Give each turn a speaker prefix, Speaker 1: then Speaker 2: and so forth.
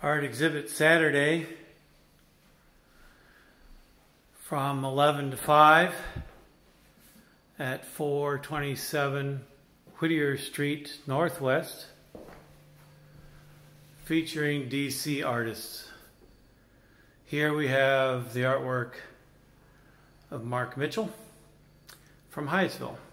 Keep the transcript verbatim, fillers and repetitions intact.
Speaker 1: Art exhibit Saturday from eleven to five at four twenty-seven Whittier Street Northwest, featuring D C artists. Here we have the artwork of Mark Mitchell from Hyattsville.